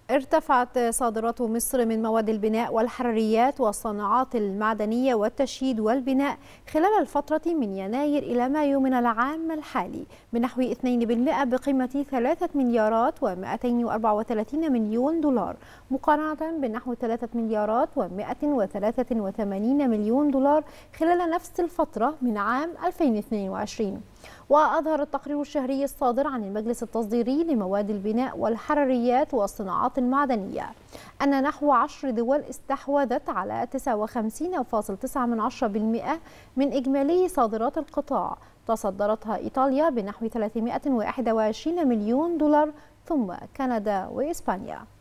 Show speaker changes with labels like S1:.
S1: ارتفعت صادرات مصر من مواد البناء والحراريات والصناعات المعدنية والتشييد والبناء خلال الفترة من يناير إلى مايو من العام الحالي بنحو 2% بقيمة 3 مليارات و234 مليون دولار، مقارنة بنحو 3 مليارات و183 مليون دولار خلال نفس الفترة من عام 2022. وأظهر التقرير الشهري الصادر عن المجلس التصديري لمواد البناء والحراريات والصناعات المعدنية أن نحو 10 دول استحوذت على 59.9% من إجمالي صادرات القطاع، تصدرتها إيطاليا بنحو 321 مليون دولار، ثم كندا وإسبانيا.